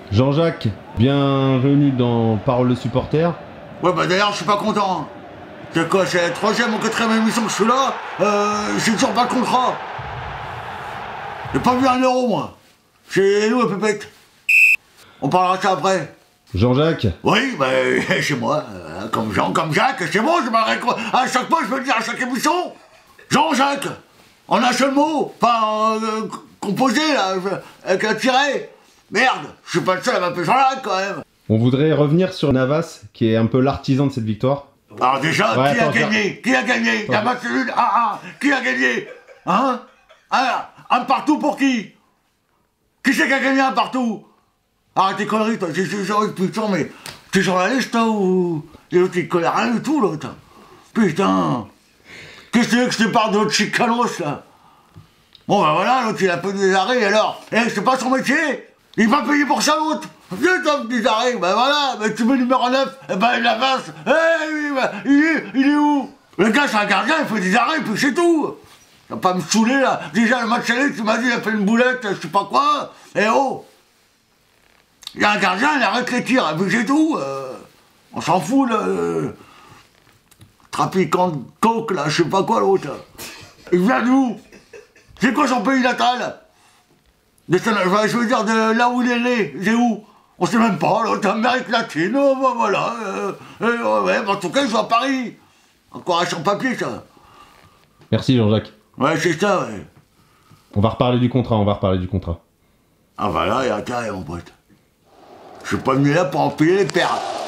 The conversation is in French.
Jean-Jacques, bienvenue dans Parole de supporter. Ouais, bah d'ailleurs, je suis pas content. C'est quoi, c'est la troisième ou quatrième émission que je suis là. J'ai toujours pas le contrat. J'ai pas vu un euro, moi. C'est nous, la pépette. On parlera de ça après. Jean-Jacques. Oui, bah, c'est moi. Comme Jean, comme Jacques, c'est bon, je m'arrête quoi. À chaque fois, je veux le dire à chaque émission. Jean-Jacques. En un seul mot. Pas composé, là, avec un tiret. Merde, je suis pas le seul à m'appeler Jean-Jacques, quand même. On voudrait revenir sur Navas, qui est un peu l'artisan de cette victoire. Alors déjà, Ouais, qui a gagné? Qui a gagné? La match nul 1-1. Qui a gagné? Hein? Un partout pour qui? Qui c'est qui a gagné un partout? Arrête tes conneries, toi. J'ai putain, mais t'es journaliste, toi, ou... Et l'autre, il connaît rien du tout, l'autre. Putain. Qu'est-ce que tu veux que je te parle de l'autre chicanos, là? Bon, ben voilà, l'autre, il a peu des arrêts, alors. Eh, c'est pas son métier. Il va payer pour ça, l'autre. Putain, des arrêts, ben voilà, ben tu mets numéro 9, eh ben la vache, il est où? Le gars, c'est un gardien, il fait des arrêts, puis c'est tout. Tu vas pas me saouler, là. Déjà, le match aller, tu m'as dit, il a fait une boulette, je sais pas quoi. Eh oh. Il y a un gardien, il arrête les tirs, et puis c'est tout. On s'en fout, là. Trafiquant de coke, là, je sais pas quoi, l'autre. Il vient d'où? C'est quoi son pays natal? Je veux dire, de là où il est né, c'est où? On sait même pas, l'autre, Amérique latine, oh, bah, voilà. Ouais, en tout cas, il joue à Paris. Encore un sans papier, ça. Merci Jean-Jacques. Ouais, c'est ça, ouais. On va reparler du contrat, Ah, voilà, il y a intérêt, mon pote. Je suis pas venu là pour en payer les pertes.